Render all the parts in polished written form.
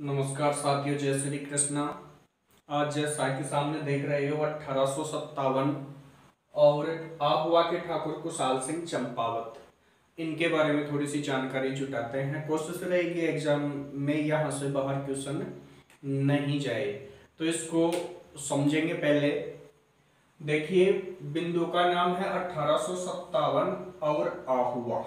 नमस्कार साथियों, जय श्री कृष्णा। आज जैसा कि सामने देख रहे हो 1857 और आहुआ के ठाकुर कुशाल सिंह चंपावत, इनके बारे में थोड़ी सी जानकारी जुटाते हैं। कोशिश रहेगी एग्जाम में यहाँ से बाहर क्वेश्चन नहीं जाए, तो इसको समझेंगे। पहले देखिए, बिंदु का नाम है 1857 और आहुआ।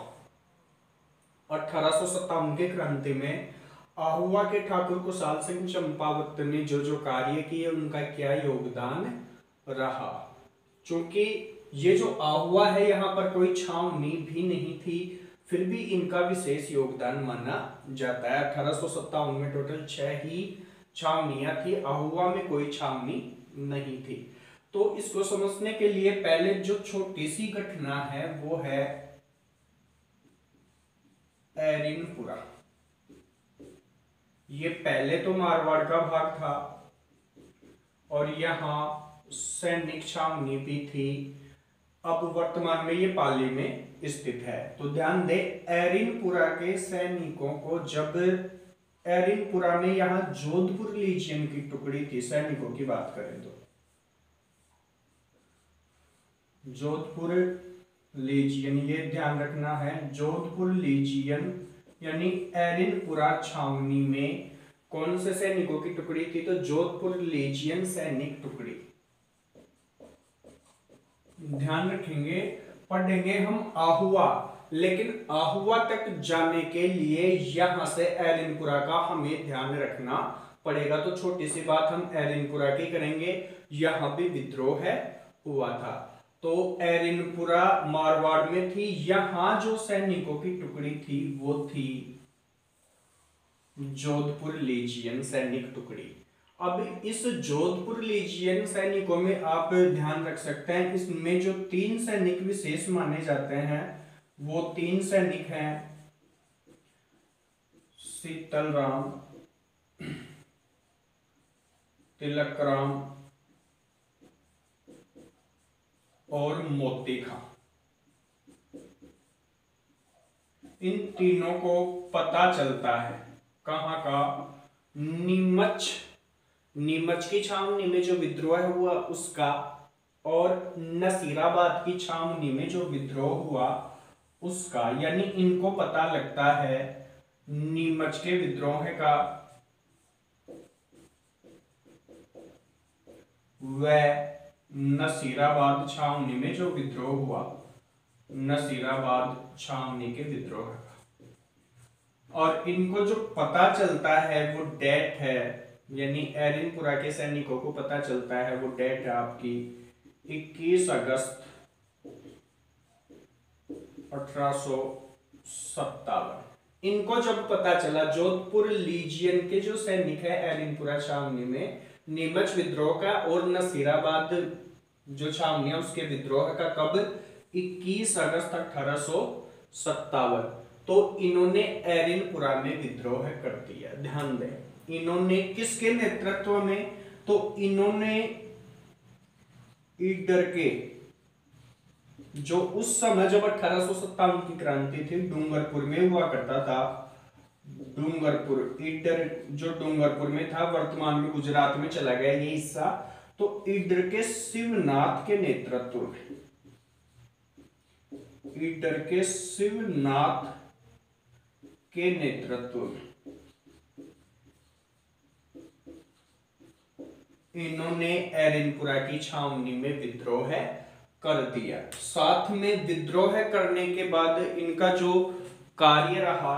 1857 के क्रांति में आहुआ के ठाकुर कुशाल सिंह चंपावत ने जो कार्य किए, उनका क्या योगदान रहा। चूंकि ये जो आहुआ है, यहाँ पर कोई छावनी भी नहीं थी, फिर भी इनका विशेष योगदान माना जाता है। 1857 में टोटल 6 ही छावनियां थी, आहुआ में कोई छावनी नहीं थी। तो इसको समझने के लिए पहले जो छोटी सी घटना है वो है एरिनपुरा। ये पहले तो मारवाड़ का भाग था और यहाँ सैनिक छावनी भी थी। अब वर्तमान में ये पाली में स्थित है। तो ध्यान दे, एरिनपुरा के सैनिकों को जब एरिनपुरा में यहाँ जोधपुर लीजियन की टुकड़ी थी, सैनिकों की बात करें तो जोधपुर लीजियन, ये ध्यान रखना है, जोधपुर लीजियन यानी एरिनपुरा छावनी में कौन से सैनिकों की टुकड़ी थी, तो जोधपुर लीजियन सैनिक टुकड़ी। ध्यान रखेंगे, पढ़ेंगे हम आहुआ, लेकिन आहुआ तक जाने के लिए यहां से एरिनपुरा का हमें ध्यान रखना पड़ेगा। तो छोटी सी बात हम एरिनपुरा की करेंगे। यहां भी विद्रोह है हुआ था। तो एरिनपुरा मारवाड़ में थी। यहां जो सैनिकों की टुकड़ी थी वो थी जोधपुर लीजियन सैनिक टुकड़ी। अब इस जोधपुर लीजियन सैनिकों में आप ध्यान रख सकते हैं, इसमें जो 3 सैनिक विशेष माने जाते हैं वो 3 सैनिक हैं, शीतलराम, तिलकराम और मोती खां। इन तीनों को पता चलता है कहां का, नीमच की छावनी में जो विद्रोह हुआ उसका, और नसीराबाद की छावनी में जो विद्रोह हुआ उसका। यानी इनको पता लगता है नीमच के विद्रोह का व नसीराबाद छावनी में जो विद्रोह हुआ, नसीराबाद छावनी के विद्रोह का। और इनको जो पता चलता है वो डेट है, यानी एरिनपुरा के सैनिकों को पता चलता है वो डेट है आपकी 21 अगस्त 1857। इनको जब पता चला, जोधपुर लीजियन के जो सैनिक है एरिनपुरा छावनी में नीमच विद्रोह का और नसीराबाद जो छावनी है उसके विद्रोह का, कब, 21 अगस्त 1857। तो इन्होंने एरिनपुरा में विद्रोह कर दिया। ध्यान दें, इन्होंने किसके नेतृत्व में, तो इन्होंने ईडर के, जो उस समय जब 1857 की क्रांति थी डूंगरपुर में हुआ करता था, डूंगरपुर ईडर जो डूंगरपुर में था, वर्तमान में गुजरात में चला गया ये हिस्सा। तो ईडर के शिवनाथ के नेतृत्व में, ईडर के शिवनाथ के नेतृत्व में इन्होंने एरिनपुरा की छावनी में विद्रोह कर दिया। साथ में विद्रोह करने के बाद इनका जो कार्य रहा,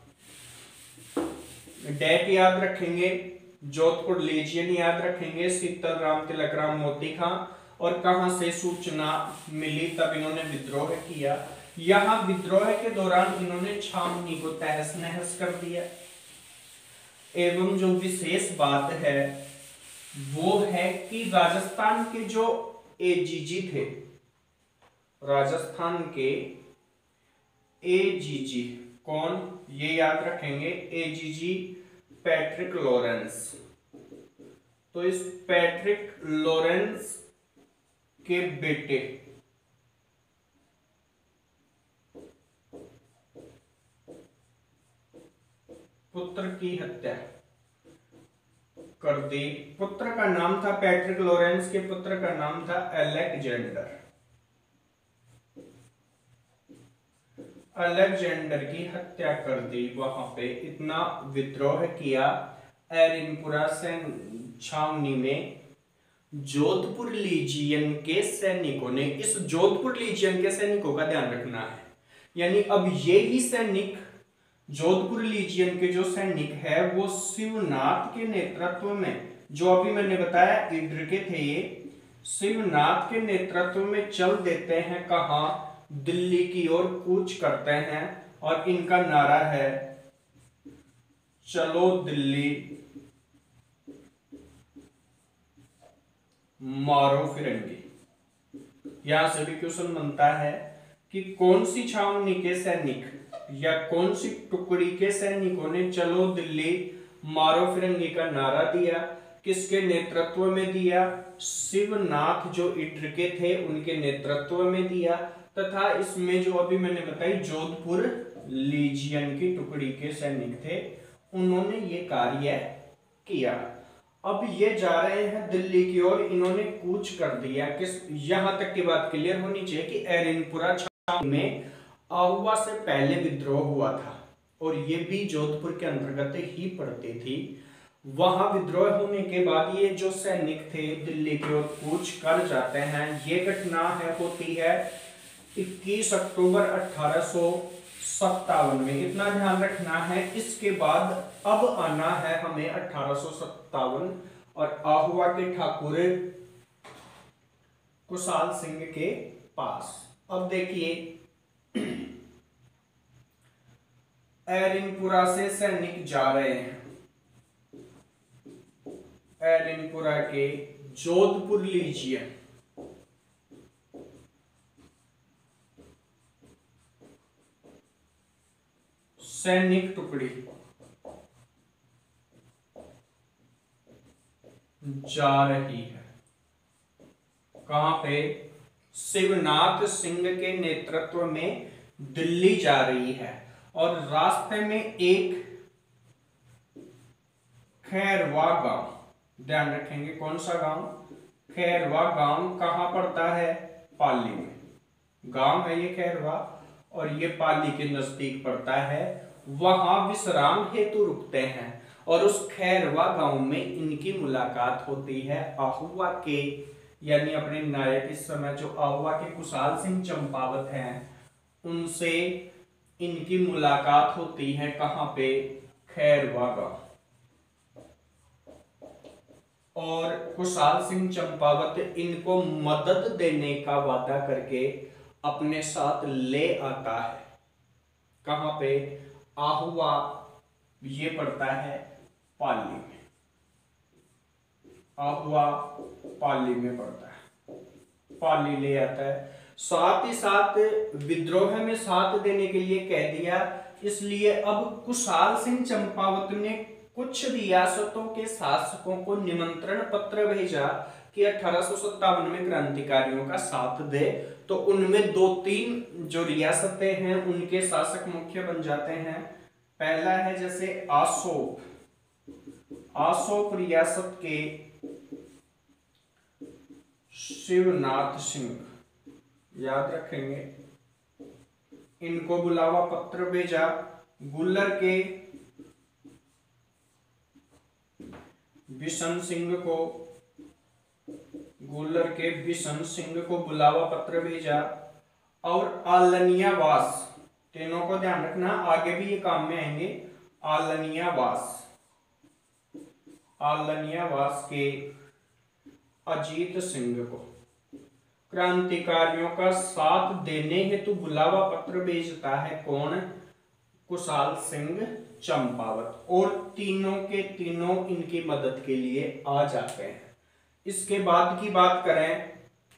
डेट याद रखेंगे, जोधपुर लीजियन याद रखेंगे, शीतलराम, तिलकराम, मोती खां, और कहां से सूचना मिली तब इन्होंने विद्रोह किया। यहां विद्रोह के दौरान इन्होंने छावनी को तहस नहस कर दिया। एवं जो विशेष बात है वो है कि राजस्थान के जो एजीजी थे, राजस्थान के एजीजी कौन, ये याद रखेंगे, एजीजी पैट्रिक लॉरेंस। तो इस पैट्रिक लॉरेंस के बेटे पुत्र की हत्या कर दी। पुत्र का नाम था पैट्रिक लॉरेंस के पुत्र का नाम था अलेक्जेंडर। अलेक्जेंडर की हत्या कर दी। वहां पे इतना विद्रोह किया एरिनपुरा से छावनी में जोधपुर लीजियन के सैनिकों ने। इस जोधपुर लीजियन के सैनिकों का ध्यान रखना है, यानी अब ये ही सैनिक जोधपुर लीजियन के जो सैनिक है वो शिवनाथ के नेतृत्व में, जो अभी मैंने बताया इड्र के थे, ये शिवनाथ के नेतृत्व में चल देते हैं। कहां? दिल्ली की ओर कूच करते हैं और इनका नारा है चलो दिल्ली मारो फिरंगी। यहां से भी क्वेश्चन बनता है कि कौन सी छावनी के सैनिक या कौन सी टुकड़ी के सैनिकों ने चलो दिल्ली मारो फिरंगी का नारा दिया, किसके नेतृत्व में दिया? शिवनाथ जो इड्र के थे उनके नेतृत्व में दिया, तथा इसमें जो अभी मैंने बताई जोधपुर लीजियन की टुकड़ी के सैनिक थे, उन्होंने ये कार्य किया। अब ये जा रहे हैं दिल्ली की ओर, इन्होंने कूच कर दिया। किस, यहां तक की बात क्लियर होनी चाहिए कि एरिनपुरा छावनी में आहुआ से पहले विद्रोह हुआ था और ये भी जोधपुर के अंतर्गत ही पड़ती थी। वहां विद्रोह होने के बाद ये जो सैनिक थे दिल्ली की ओर कूच कर जाते हैं। ये घटना होती है 21 अक्टूबर 1857 में। इतना ध्यान रखना है। इसके बाद अब आना है हमें 1857 और आहुआ के ठाकुर कुशाल सिंह के पास। अब देखिए एरिनपुरा से सैनिक जा रहे हैं एरिनपुरा के जोधपुर लीजियन सैनिक टुकड़ी जा रही है। कहां पे? शिवनाथ सिंह के नेतृत्व में दिल्ली जा रही है और रास्ते में एक खैरवा गांव, ध्यान रखेंगे कौन सा गांव? खैरवा गांव कहां पड़ता है? पाली में गांव है ये खैरवा और ये पाली के नजदीक पड़ता है। वहां विश्राम हेतु रुकते हैं और उस खैरवा गांव में इनकी मुलाकात होती है आहुआ के, यानी अपने नायक इस समय जो आहुआ के कुशाल सिंह चंपावत हैं उनसे इनकी मुलाकात होती है। कहां पे? खैरवा गांव। और कुशाल सिंह चंपावत इनको मदद देने का वादा करके अपने साथ ले आता है। कहां पे? आहुआ ये पड़ता है पाली में। आहुआ पाली में पड़ता है, पाली ले आता है। साथ ही साथ विद्रोह में साथ देने के लिए कह दिया। इसलिए अब कुशाल सिंह चंपावत ने कुछ रियासतों के शासकों को निमंत्रण पत्र भेजा कि 1857 में क्रांतिकारियों का साथ दे। तो उनमें 2-3 जो रियासतें हैं उनके शासक मुख्य बन जाते हैं। पहला है जैसे आसोप, आसोप रियासत के शिवनाथ सिंह, याद रखेंगे, इनको बुलावा पत्र भेजा। गुल्लर के बिशन सिंह को, गुल्लर के बिशन सिंह को बुलावा पत्र भेजा। और आलनियावास, तीनों को ध्यान रखना, आगे भी ये काम में आएंगे। आलनियावास, आलनियावास के अजीत सिंह को क्रांतिकारियों का साथ देने हेतु बुलावा पत्र भेजता है। कौन? कुशाल सिंह चंपावत। और तीनों के तीनों इनकी मदद के लिए आ जाते हैं। इसके बाद की बात करें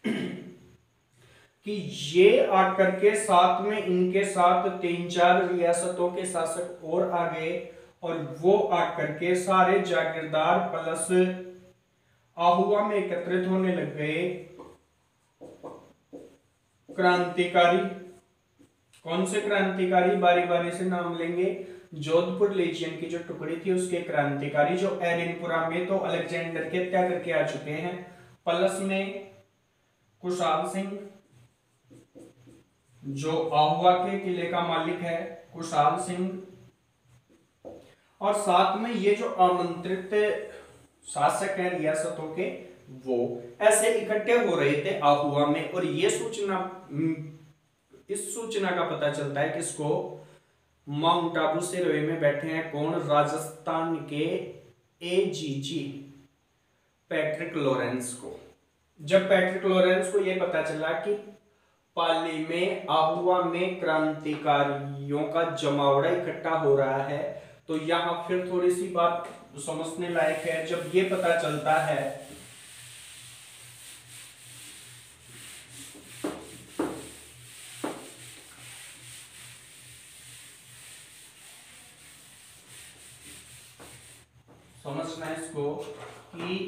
कि ये आकर के साथ में इनके साथ 3-4 रियासतों के शासक और आ गए और वो आकर के सारे जागीरदार प्लस आहुआ में एकत्रित होने लग गए। क्रांतिकारी कौन से क्रांतिकारी, बारी बारी से नाम लेंगे। जोधपुर लीजियन की जो टुकड़ी थी उसके क्रांतिकारी, जो एरिनपुरा में तो अलेक्जेंडर की हत्या करके आ चुके हैं। पलस में कुशाल सिंह, जो आहुआ के किले का मालिक है, कुशाल सिंह। और साथ में ये जो आमंत्रित शासक हैं रियासतों के, वो ऐसे इकट्ठे हो रहे थे आहुआ में। और ये सूचना, इस सूचना का पता चलता है किसको, माउंट आबू सिरोही में बैठे हैं कौन, राजस्थान के एजीजी पैट्रिक लॉरेंस को। जब पैट्रिक लॉरेंस को यह पता चला कि पाली में आहुआ में क्रांतिकारियों का जमावड़ा इकट्ठा हो रहा है, तो यहां फिर थोड़ी सी बात समझने लायक है। जब ये पता चलता है समझना इसको कि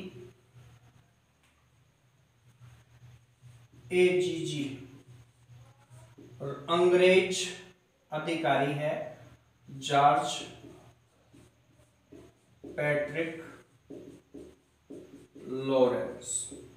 एजीजी अंग्रेज अधिकारी है जॉर्ज पैट्रिक लॉरेंस।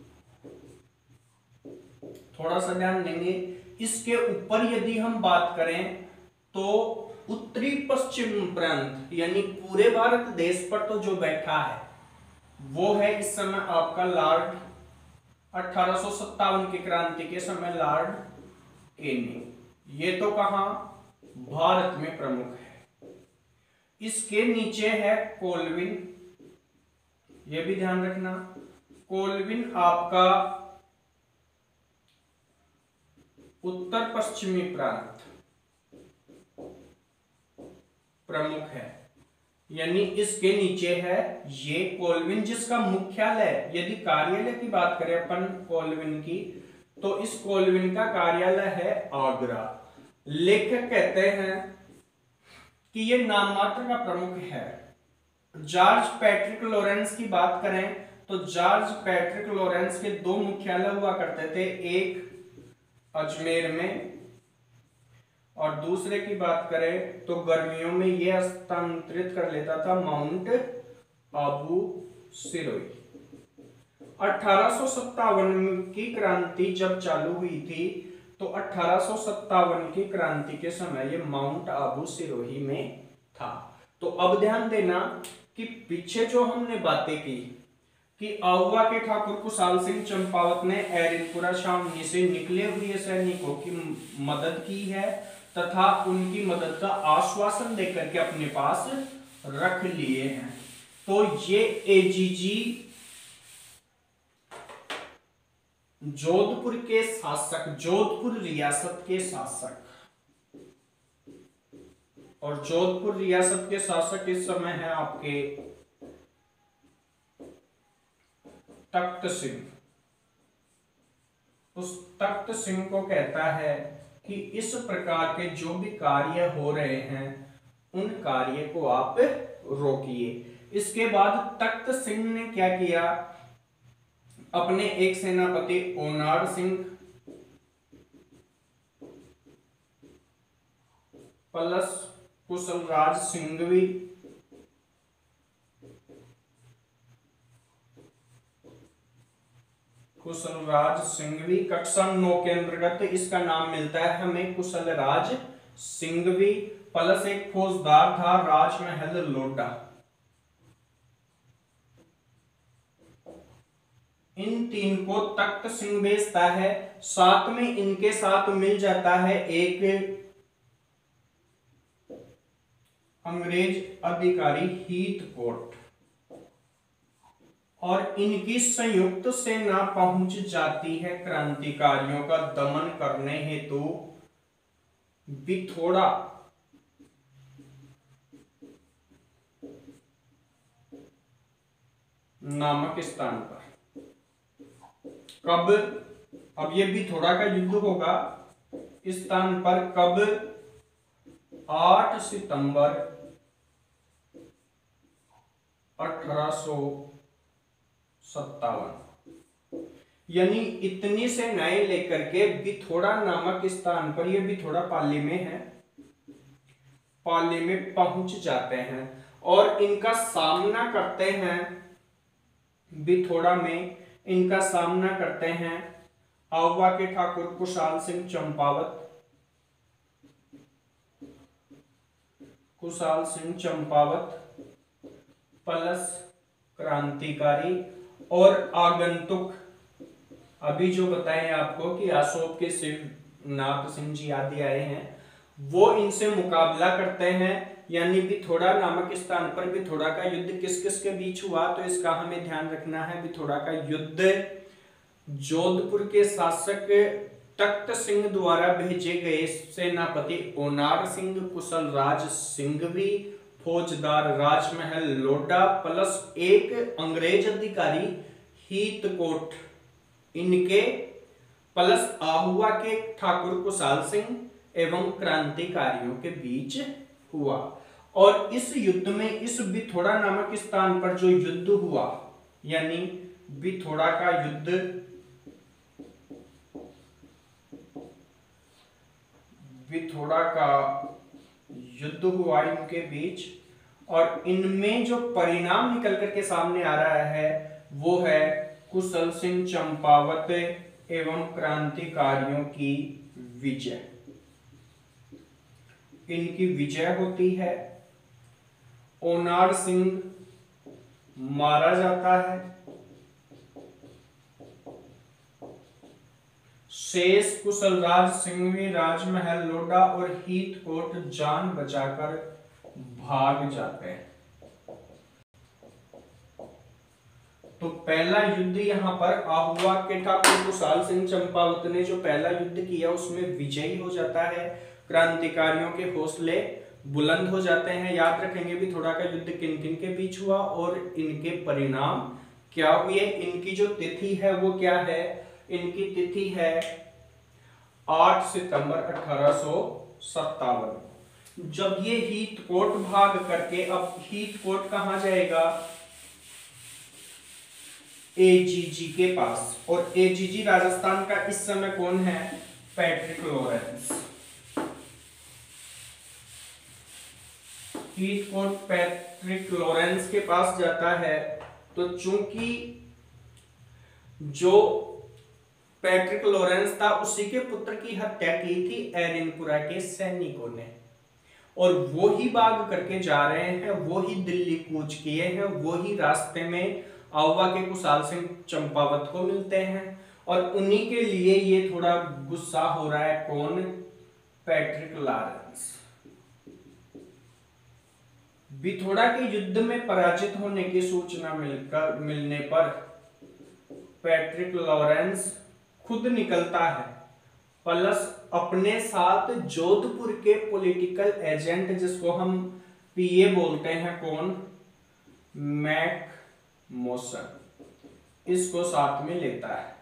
थोड़ा सा ध्यान देंगे। इसके ऊपर यदि हम बात करें तो उत्तरी पश्चिम प्रांत यानी पूरे भारत देश पर तो जो बैठा है वो है इस समय आपका लॉर्ड, 1857 की क्रांति के समय लॉर्ड केनी। ये तो कहां, भारत में प्रमुख है। इसके नीचे है कोलविन, ये भी ध्यान रखना। कोलविन आपका उत्तर पश्चिमी प्रांत प्रमुख है, यानी इसके नीचे है ये कोलविन, जिसका मुख्यालय, यदि कार्यालय की बात करें अपन कोलविन की, तो इस कोलविन का कार्यालय है आगरा। लेखक कहते हैं कि ये नाम मात्र का प्रमुख है। जॉर्ज पैट्रिक लॉरेंस की बात करें तो जॉर्ज पैट्रिक लॉरेंस के दो मुख्यालय हुआ करते थे, एक अजमेर में और दूसरे की बात करें तो गर्मियों में यह हस्तांतरित कर लेता था माउंट आबू सिरोही। 1857 की क्रांति जब चालू हुई थी तो 1857 की क्रांति के समय ये माउंट आबू सिरोही में था। तो अब ध्यान देना कि पीछे जो हमने बातें की कि आहुआ के ठाकुर कुशाल सिंह चंपावत ने एरिनपुरा छावनी से निकले हुए सैनिकों की मदद की है तथा उनकी मदद का आश्वासन देकर के अपने पास रख लिए हैं। तो ये एजीजी जोधपुर के शासक, जोधपुर रियासत के शासक, और जोधपुर रियासत के शासक इस समय है आपके तख्त सिंह। उस तख्त सिंह को कहता है कि इस प्रकार के जो भी कार्य हो रहे हैं उन कार्य को आप रोकिए। इसके बाद तख्त सिंह ने क्या किया, अपने एक सेनापति ओनार सिंह प्लस कुशलराज सिंघवी कक्षा 9 के अंतर्गत इसका नाम मिलता है हमें कुशलराज सिंघवी, प्लस एक फौजदार था राजमहल लोढ़ा। इन तीन को तख्त सिंह भेजता है। साथ में इनके साथ मिल जाता है एक अंग्रेज अधिकारी हीथकोट, और इनकी संयुक्त सेना पहुंच जाती है क्रांतिकारियों का दमन करने हेतु बिथोड़ा नामक स्थान पर। कब, अब ये बिथोड़ा का युद्ध होगा इस स्थान पर कब, 8 सितंबर 1857। यानी इतनी सेनाएं लेकर के बिथोड़ा नामक स्थान पर, ये बिथोड़ा पाली में है, पाली में पहुंच जाते हैं और इनका सामना करते हैं, बिथोड़ा में इनका सामना करते हैं आहुआ के ठाकुर कुशाल सिंह चंपावत, कुशाल सिंह चंपावत प्लस क्रांतिकारी और आगंतुक, अभी जो बताएं आपको कि आसोप के शिवनाथ सिंह जी आदि आए हैं, वो इनसे मुकाबला करते हैं। यानी बिथोड़ा नामक स्थान पर बिथोड़ा का युद्ध किस किस के बीच हुआ, तो इसका हमें ध्यान रखना है। बिथोड़ा का युद्ध जोधपुर के शासक तख्त सिंह द्वारा भेजे गए सेनापति ओनार सिंह, कुशल राज सिंघवी, फौजदार राजमहल लोडा प्लस एक अंग्रेज अधिकारी हीतकोट, इनके प्लस आहुआ के ठाकुर कुशाल सिंह एवं क्रांतिकारियों के बीच हुआ। और इस युद्ध में, इस बिथोड़ा नामक स्थान पर जो युद्ध हुआ, यानी बिथोड़ा का युद्ध, बिथोड़ा का युद्ध हुआ इनके बीच, और इनमें जो परिणाम निकल करके सामने आ रहा है वो है कुशल सिंह चंपावत एवं क्रांतिकारियों की विजय। इनकी विजय होती है, ओनार सिंह मारा जाता है, शेष कुशलराज सिंघवी, राजमहल लोडा और हीतकोट जान बचाकर भाग जाते हैं। तो पहला युद्ध यहां पर आहुआ के ठाकुर कुशाल सिंह चंपावत ने जो पहला युद्ध किया उसमें विजयी हो जाता है, क्रांतिकारियों के हौसले बुलंद हो जाते हैं। याद रखेंगे भी थोड़ा का युद्ध किन किन के बीच हुआ और इनके परिणाम क्या हुए। इनकी जो तिथि है वो क्या है, इनकी तिथि है 8 सितंबर 1857। जब ये हीतकोट भाग करके, अब हीतकोट कहां जाएगा, एजीजी के पास, और एजीजी राजस्थान का इस समय कौन है, Patrick Lawrence. Heathcote Patrick Lawrence के पास जाता है। तो चूंकि जो पैट्रिक लॉरेंस था उसी के पुत्र की हत्या की थी एरिनपुरा के सैनिकों ने, और वो ही भाग करके जा रहे हैं, वो ही दिल्ली कूच किए हैं, वो ही रास्ते में आहुआ के कुशाल सिंह चंपावत को मिलते हैं, और उन्हीं के लिए ये थोड़ा गुस्सा हो रहा है। कौन, पैट्रिक लॉरेंस। बिथोड़ा के युद्ध में पराजित होने की सूचना मिलने पर पैट्रिक लॉरेंस खुद निकलता है, प्लस अपने साथ जोधपुर के पॉलिटिकल एजेंट, जिसको हम पीए बोलते हैं, कौन, मैक मोसन, इसको साथ में लेता है।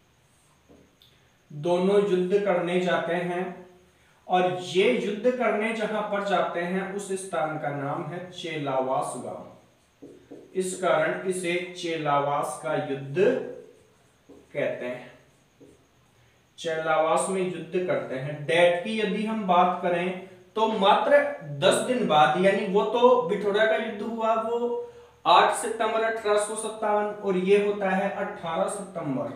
दोनों युद्ध करने जाते हैं, और ये युद्ध करने जहां पर जाते हैं उस स्थान का नाम है चेलावास गांव। इस कारण इसे चेलावास का युद्ध कहते हैं। चेलावास में युद्ध करते हैं। डेट की यदि हम बात करें तो मात्र 10 दिन बाद, यानी वो तो बिथोड़ा का युद्ध हुआ वो 8 सितंबर 1857, और ये होता है 18 सितंबर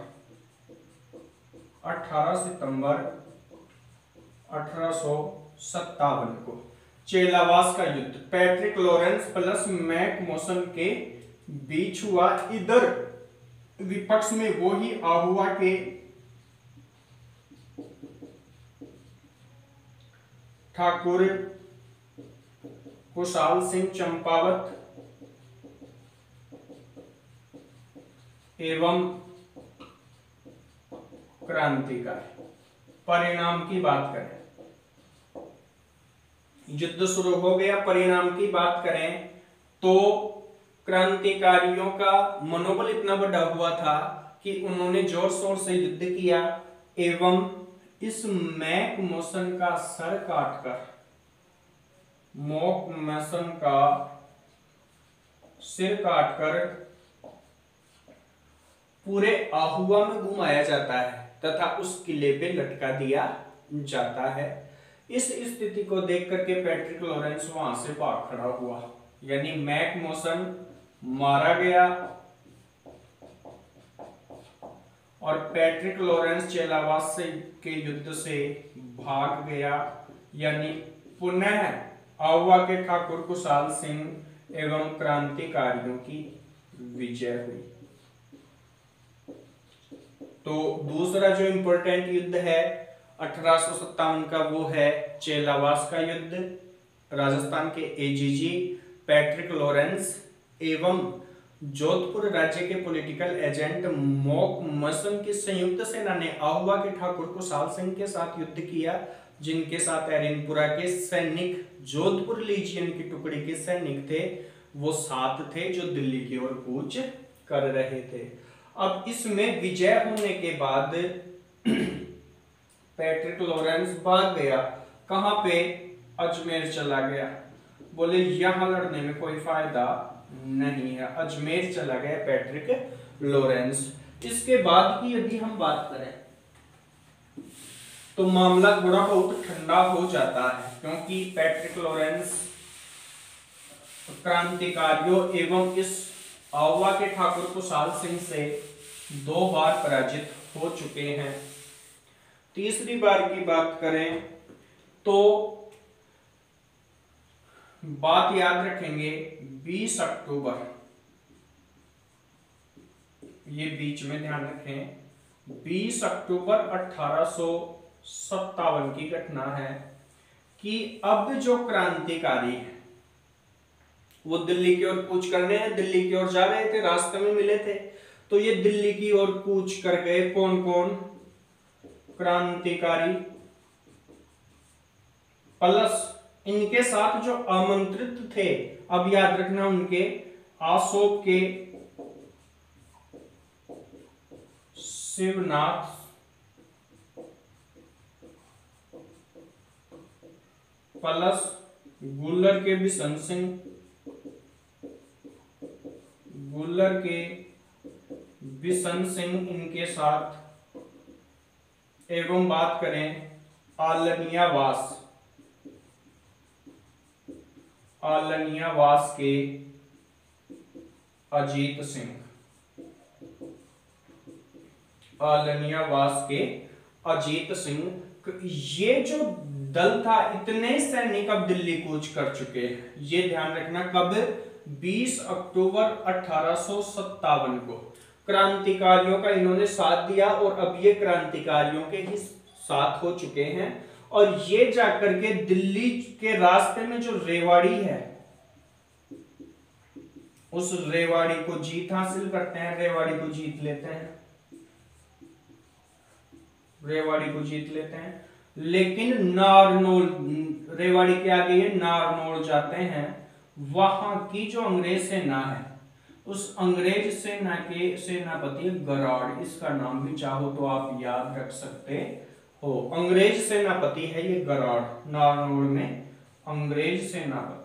1857 को। चेलावास का युद्ध Patrick Lawrence plus Mac Mason के बीच हुआ। इधर विपक्ष में वो ही आहुआ के ठाकुर कुशाल सिंह चंपावत एवं क्रांतिकारी। परिणाम की बात करें, युद्ध शुरू हो गया। परिणाम की बात करें तो क्रांतिकारियों का मनोबल इतना बड़ा हुआ था कि उन्होंने जोर शोर से युद्ध किया एवं इस मैक मोसन का सर काटकर, मैक मोसन का सिर काटकर पूरे आहुआ में घुमाया जाता है तथा उस किले पे लटका दिया जाता है। इस स्थिति को देख करके पैट्रिक लॉरेंस वहां से भाग खड़ा हुआ, यानी मैक मॉसन मारा गया और पैट्रिक लॉरेंस चेलावास के युद्ध से भाग गया, यानी पुनः आहुआ के ठाकुर कुशाल सिंह एवं क्रांतिकारियों की विजय हुई। तो दूसरा जो इंपॉर्टेंट युद्ध है 1857 का वो है चेलावास का युद्ध। राजस्थान के एजीजी पैट्रिक लॉरेंस एवं जोधपुर राज्य के पॉलिटिकल एजेंट मॉक मसन की संयुक्त सेना ने आहुआ के ठाकुर कुशाल सिंह के साथ युद्ध किया, जिनके साथ एरिनपुरा के सैनिक जोधपुर लीजियन की टुकड़ी के सैनिक थे, वो 7 थे जो दिल्ली की ओर कूच कर रहे थे। अब इसमें विजय होने के बाद पैट्रिक लॉरेंस भाग गया। कहां पे? अजमेर चला गया। बोले यहां लड़ने में कोई फायदा नहीं है, अजमेर चला गया पैट्रिक लॉरेंस। इसके बाद की यदि हम बात करें तो मामला थोड़ा बहुत ठंडा हो जाता है, क्योंकि पैट्रिक लॉरेंस क्रांतिकारियों एवं इस आहुआ के ठाकुर कुशाल सिंह से 2 बार पराजित हो चुके हैं। तीसरी बार की बात करें तो बात याद रखेंगे 20 अक्टूबर, ये बीच में ध्यान रखें, 20 अक्टूबर 1857 की घटना है कि अब जो क्रांतिकारी है वो दिल्ली की ओर कूच करने हैं, दिल्ली की ओर जा रहे थे, रास्ते में मिले थे, तो ये दिल्ली की ओर कूच कर गए। कौन कौन? क्रांतिकारी प्लस इनके साथ जो आमंत्रित थे, अब याद रखना उनके आसोप के शिवनाथ प्लस गुल्लर के बिशन सिंह, गुल्लर के बिशन सिंह इनके साथ, एवं बात करें आलनियावास, आलनियावास के अजीत सिंह, आलनियावास के अजीत सिंह। ये जो दल था, इतने सैनिक अब दिल्ली कूच कर चुके हैं, ये ध्यान रखना। कब? 20 अक्टूबर 1857 को क्रांतिकारियों का इन्होंने साथ दिया और अब ये क्रांतिकारियों के ही साथ हो चुके हैं, और ये जाकर के दिल्ली के रास्ते में जो रेवाड़ी है, उस रेवाड़ी को जीत हासिल करते हैं, रेवाड़ी को जीत लेते हैं, रेवाड़ी को जीत लेते हैं। लेकिन नारनौल, रेवाड़ी के आगे ये नारनौल जाते हैं, वहां की जो अंग्रेज सेना है, उस अंग्रेज सेना के सेनापति गराड, इसका नाम भी चाहो तो आप याद रख सकते हो, अंग्रेज सेनापति है ये गराड, नारनौल में अंग्रेज सेनापति।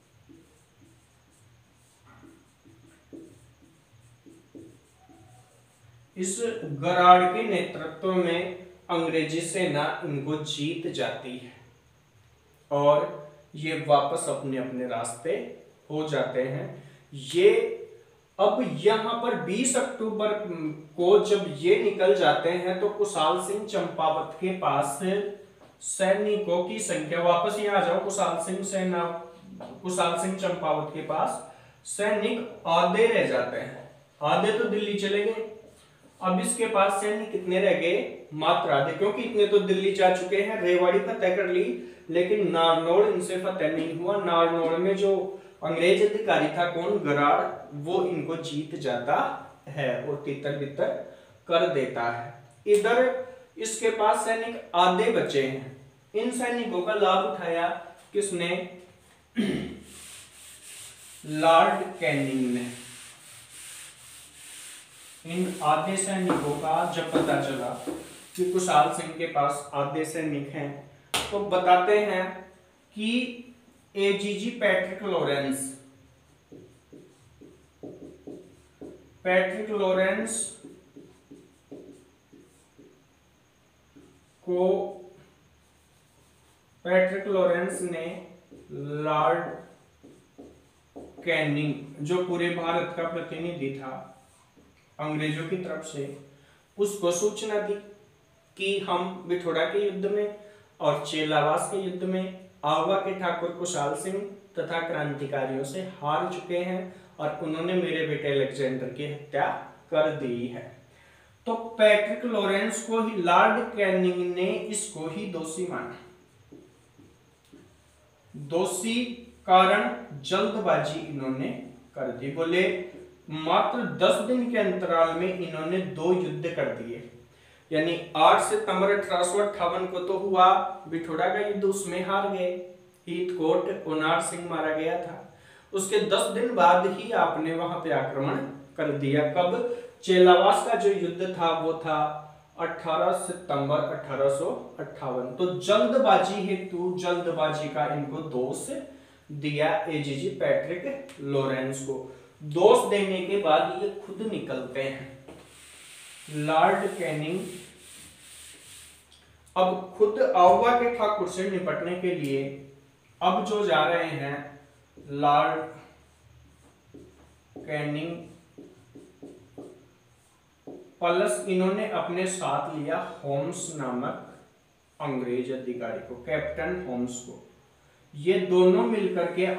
इस गराड के नेतृत्व में अंग्रेजी सेना इनको जीत जाती है और ये वापस अपने अपने रास्ते हो जाते हैं। ये अब यहां पर 20 अक्टूबर को जब ये निकल जाते हैं तो कुशाल सिंह चंपावत के पास सैनिकों की संख्या, वापस यहाँ आ जाओ, कुशाल सिंह चंपावत के पास सैनिक आधे रह जाते हैं, आधे तो दिल्ली चले गए। अब इसके पास सैनिक कितने रह गए? मात्र आधे, क्योंकि इतने तो दिल्ली जा चुके हैं, रेवाड़ी फतेह कर ली, लेकिन नारनौल इनसे फतेह नहीं हुआ। नारनौल में जो अंग्रेज अधिकारी था, कौन? गराड, वो इनको जीत जाता है और तितर बितर कर देता है। इधर इसके पास सैनिक आधे बचे हैं, इन सैनिकों का लाभ उठाया किसने? लॉर्ड कैनिंग ने। इन आधे सैनिकों का जब पता चला कि कुशाल सिंह के पास आधे सैनिक हैं, तो बताते हैं कि एजीजी पैट्रिक लॉरेंस को पैट्रिक लॉरेंस ने लॉर्ड कैनिंग, जो पूरे भारत का प्रतिनिधि था अंग्रेजों की तरफ से, उसको सूचना दी कि हम बिठोड़ा के युद्ध में और चेलावास के युद्ध में आवा के ठाकुर कुशाल सिंह तथा क्रांतिकारियों से हार चुके हैं और उन्होंने मेरे बेटे अलेक्जेंडर की हत्या कर दी है। तो पैट्रिक लॉरेंस को ही, लॉर्ड कैनिंग ने इसको ही दोषी माना। दोषी कारण जल्दबाजी इन्होंने कर दी। बोले मात्र 10 दिन के अंतराल में इन्होंने 2 युद्ध कर दिए, यानी 8 सितंबर 1858 को तो हुआ बिठोड़ा का युद्ध, उसमें हार गए, हीथकोट ओनार सिंह मारा गया था। उसके 10 दिन बाद ही आपने वहां पे आक्रमण कर दिया। कब? चेलावास का जो युद्ध था वो था 18 सितंबर 1858। तो जल्दबाजी हेतु, जल्दबाजी का इनको दोष दिया एजीजी पैट्रिक लॉरेंस को। दोष देने के बाद ये खुद निकलते हैं। लॉर्ड कैनिंग अब खुद आवा के ठाकुर से निपटने के लिए अब जो जा रहे हैं, लॉर्ड कैनिंग प्लस इन्होंने अपने साथ लिया होम्स नामक अंग्रेज अधिकारी को, कैप्टन होम्स को। ये दोनों मिलकर के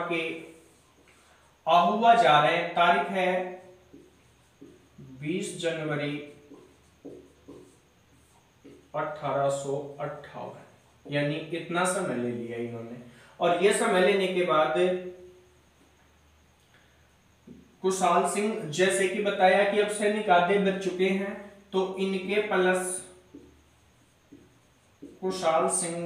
आहुआ जा रहे हैं। तारीख है 20 जनवरी 1858, यानी इतना समय ले लिया इन्होंने। और ये समय लेने के बाद कुशाल सिंह, जैसे कि बताया कि अब सैनिक आधे बच चुके हैं, तो इनके प्लस कुशाल सिंह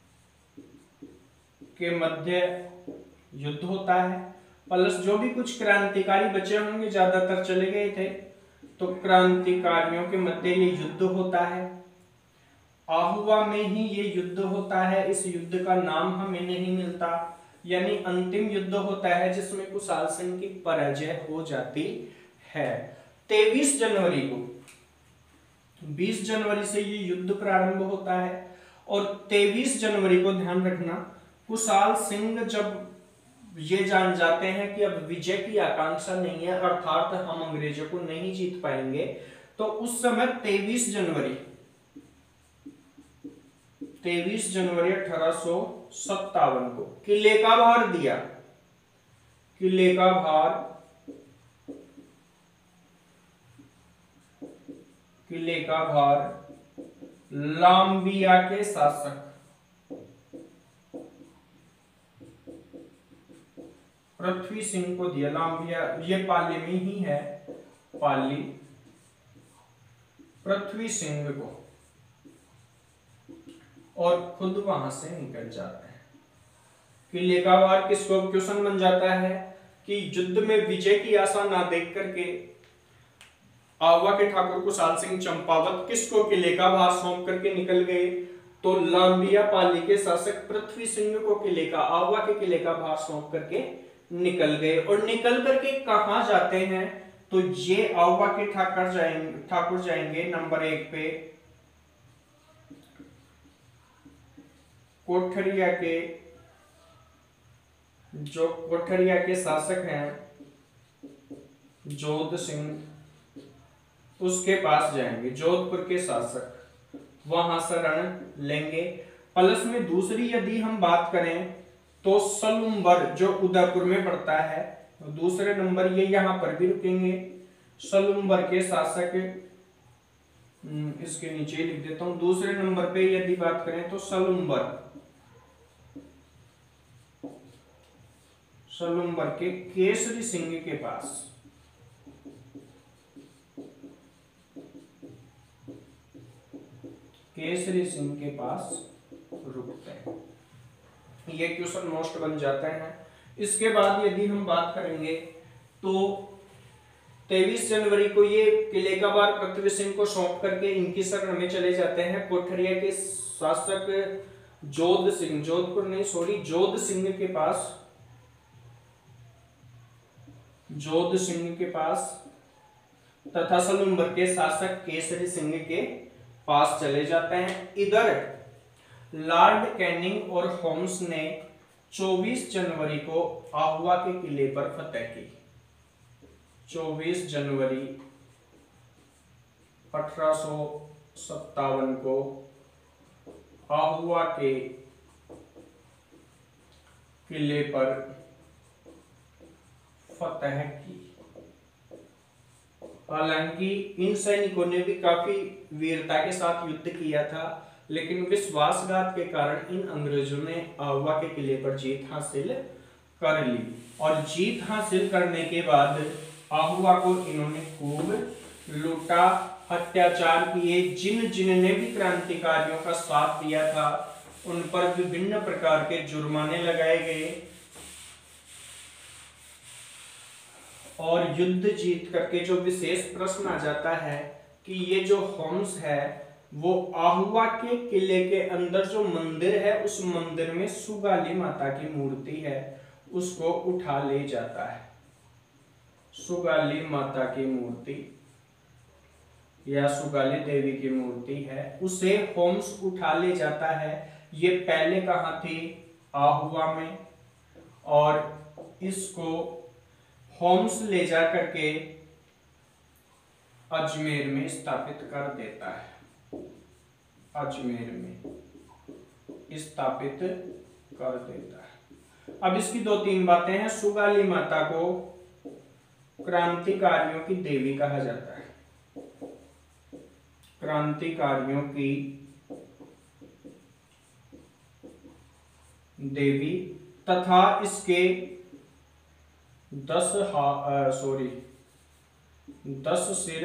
के मध्य युद्ध होता है। प्लस जो भी कुछ क्रांतिकारी बचे होंगे, ज्यादातर चले गए थे, तो क्रांतिकारियों के मध्य ये युद्ध होता है। आहुआ में ही ये युद्ध होता है। इस युद्ध का नाम हमें नहीं मिलता, यानी अंतिम युद्ध होता है जिसमें कुशाल सिंह की पराजय हो जाती है। 23 जनवरी को, 20 जनवरी से ये युद्ध प्रारंभ होता है और 23 जनवरी को ध्यान रखना, कुशाल सिंह जब ये जान जाते हैं कि अब विजय की आकांक्षा नहीं है, अर्थात हम अंग्रेजों को नहीं जीत पाएंगे, तो उस समय 23 जनवरी 1857 को किले का भार दिया। किले का भार लाम्बिया के शासक पृथ्वी सिंह को दिया। लाम्बिया ये पाली में ही है, पाली, पृथ्वी सिंह को, और खुद वहां से निकल जाते हैं। किले का भार किसको क्वेश्चन बन जाता है कि युद्ध में विजय की आशा ना देख करके आवा के ठाकुर कुशाल सिंह चंपावत किसको किले का भार सौंप करके निकल गए, तो लाम्बिया पाली के शासक पृथ्वी सिंह को आवा के किले का भार सौंप करके निकल गए। और निकल करके कहां जाते हैं, तो ये आवा के ठाकुर जाएंगे नंबर 1 पे कोठरिया के शासक हैं जोध सिंह, उसके पास जाएंगे। जोधपुर के शासक, वहां शरण लेंगे। प्लस में दूसरी यदि हम बात करें तो सलुम्बर जो उदयपुर में पड़ता है, दूसरे नंबर ये यहां पर भी रुकेंगे। सलुम्बर के शासक, इसके नीचे लिख देता हूं, दूसरे नंबर पे यदि बात करें तो सलुम्बर के केसरी सिंह के पास, केसरी सिंह के पास रुकते हैं। ये क्वेश्चन मोस्ट बन जाते हैं। इसके बाद यदि हम बात करेंगे तो 23 जनवरी को ये किले का भार पृथ्वी सिंह को सौंप करके इनकी शरण में चले जाते हैं। कोठरिया के शासक जोध सिंह, जोधपुर नहीं सॉरी, जोध सिंह के पास तथा सलुम्बर के शासक केसरी सिंह के पास चले जाते हैं। इधर लॉर्ड कैनिंग और होम्स ने 24 जनवरी को आहुआ के किले पर फतह की। 24 जनवरी 1857 को आहुआ के किले पर फतह की। हालांकि इन सैनिकों ने भी काफी वीरता के साथ युद्ध किया था, लेकिन विश्वासघात के कारण इन अंग्रेजों ने आहुआ के किले पर जीत हासिल कर ली। और जीत हासिल करने के बाद आहुआ को इन्होंने खूब लूटा, अत्याचार किए। जिन जिनने भी क्रांतिकारियों का साथ दिया था उन पर विभिन्न प्रकार के जुर्माने लगाए गए और युद्ध जीत करके जो विशेष प्रश्न आ जाता है कि ये जो होम्स है वो आहुआ के किले के अंदर जो मंदिर है उस मंदिर में सुगाली माता की मूर्ति है उसको उठा ले जाता है। सुगाली माता की मूर्ति या सुगाली देवी की मूर्ति है, उसे होम्स उठा ले जाता है। ये पहले कहाँ थी? आहुआ में, और इसको होम्स ले जा करके अजमेर में स्थापित कर देता है। अजमेर में स्थापित कर देता है। अब इसकी दो तीन बातें हैं। सुगाली माता को क्रांतिकारियों की देवी कहा जाता है। क्रांतिकारियों की देवी तथा इसके 10 सिर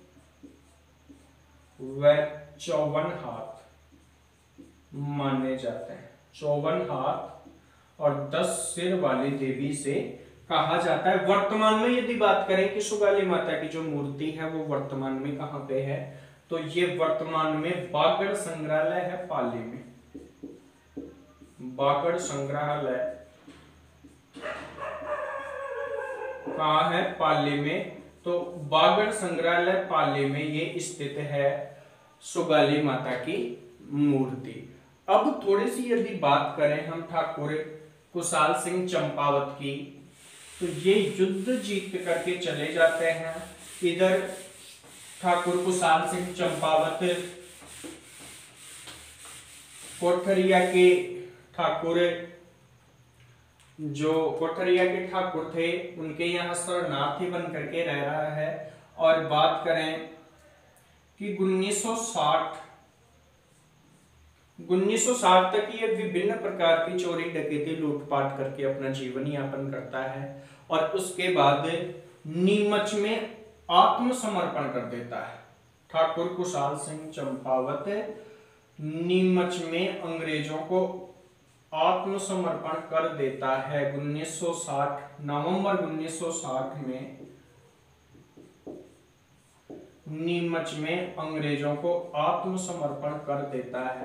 व 54 हाथ माने जाते हैं। 54 हाथ और 10 सिर वाली देवी से कहा जाता है। वर्तमान में यदि बात करें कि सुगाली माता की जो मूर्ति है वो वर्तमान में कहाँ पे है, तो ये वर्तमान में बागड़ संग्रहालय है पाली में। बागड़ संग्रहालय कहाँ है? पाली में। तो बागड़ संग्रहालय पाली में ये स्थित है सुगाली माता की मूर्ति। अब थोड़ी सी यदि बात करें हम ठाकुर कुशाल सिंह चंपावत की, तो ये युद्ध जीत करके चले जाते हैं। इधर ठाकुर कुशाल सिंह चंपावत कोठरिया के ठाकुर, जो कोठरिया के ठाकुर थे उनके यहाँ शरणार्थी बन करके रह रहा है। और बात करें कि 1960 तक ये विभिन्न प्रकार की चोरी डकैती लूटपाट करके अपना जीवन यापन करता है और उसके बाद नीमच में आत्मसमर्पण कर देता है। ठाकुर कुशाल सिंह चंपावत नीमच में अंग्रेजों को आत्मसमर्पण कर देता है। 1960 नवंबर 1960 में नीमच में अंग्रेजों को आत्मसमर्पण कर देता है।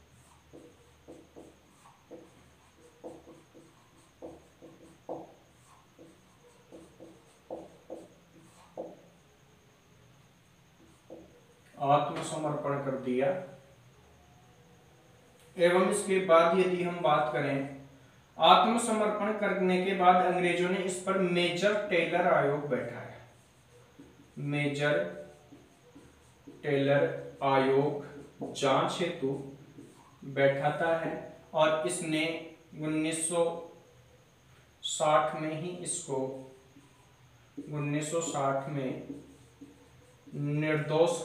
आत्मसमर्पण कर दिया। एवं इसके बाद यदि हम बात करें, आत्मसमर्पण करने के बाद अंग्रेजों ने इस पर मेजर टेलर आयोग बैठा है। मेजर टेलर आयोग जांच हेतु बैठाता है और इसने 1960 में ही इसको 1960 में निर्दोष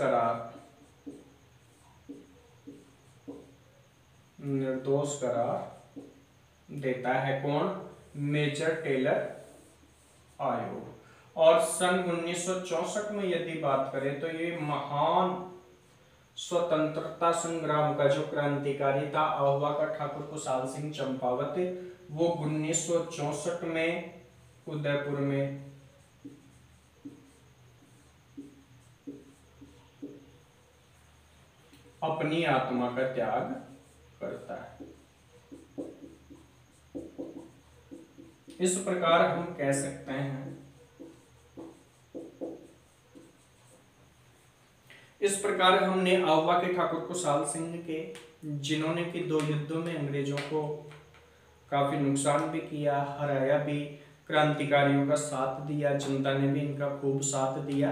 करार देता है। कौन? मेजर टेलर आयोग। और सन 1964 में यदि बात करें तो ये महान स्वतंत्रता संग्राम का जो क्रांतिकारी था आहुआ का ठाकुर कुशाल सिंह चंपावत, वो 1964 में उदयपुर में अपनी आत्मा का त्याग करता है। इस प्रकार हम कह सकते हैं। इस प्रकार हमने आहुआ के ठाकुर कुशाल सिंह के, जिन्होंने कि 2 युद्धों में अंग्रेजों को काफी नुकसान भी किया, हराया भी, क्रांतिकारियों का साथ दिया, जनता ने भी इनका खूब साथ दिया।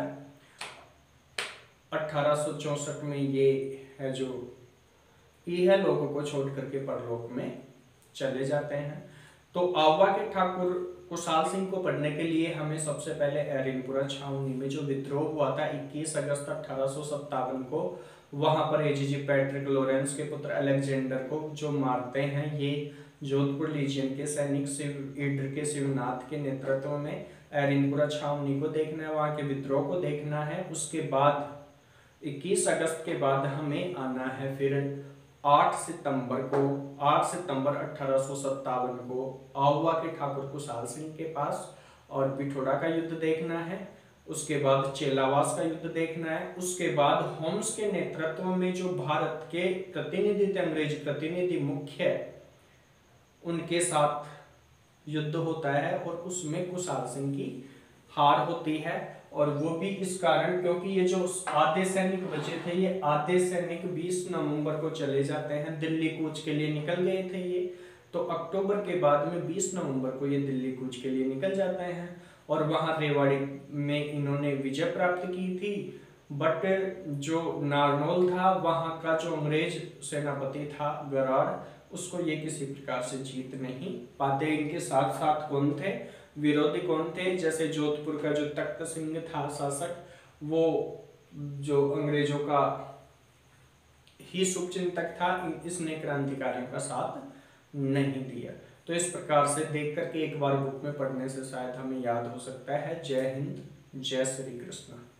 1864 में ये है जो है लोगों को छोड़ करके परलोक में चले जाते हैं। तो आहुआ के ठाकुर कुशाल सिंह को पढ़ने के लिए हमें सबसे पहले एरिनपुरा छावनी में जो विद्रोह हुआ था 21 अगस्त 1857 को, वहां पर एजीजी पैट्रिक लॉरेंस के पुत्र अलेक्जेंडर को जो मारते हैं, ये जोधपुर लीजियन के सैनिक ईडर के शिवनाथ के नेतृत्व में एरिनपुरा छावनी को देखना है, वहां के विद्रोह को देखना है। उसके बाद 21 अगस्त के बाद हमें आना है फिर 8 सितंबर 1857 को आहुआ के ठाकुर कुशाल सिंह के पास, और पिथौरा का युद्ध देखना है। उसके बाद चेलावास का युद्ध देखना है। उसके बाद होम्स के नेतृत्व में जो भारत के प्रतिनिधि थे, अंग्रेज प्रतिनिधि मुख्य, उनके साथ युद्ध होता है और उसमें कुशाल सिंह की हार होती है। और वो भी इस कारण क्योंकि ये जो आधे सैनिक बचे थे, ये आधे सैनिक 20 नवंबर को चले जाते हैं, दिल्ली कूच के लिए निकल गए थे ये। तो अक्टूबर के बाद में 20 नवंबर को ये दिल्ली कूच के लिए निकल जाते हैं और वहां रेवाड़ी में इन्होंने विजय प्राप्त की थी। बट जो नारनौल था, वहां का जो अंग्रेज सेनापति था गराड़, उसको ये किसी प्रकार से जीत नहीं पाते। इनके साथ साथ कौन थे, विरोधी कौन थे, जैसे जोधपुर का जो तख्त सिंह था शासक, वो जो अंग्रेजों का ही शुभचिंतक था, इसने क्रांतिकारियों का साथ नहीं दिया। तो इस प्रकार से देख करके एक बार बुक में पढ़ने से शायद हमें याद हो सकता है। जय हिंद, जय श्री कृष्ण।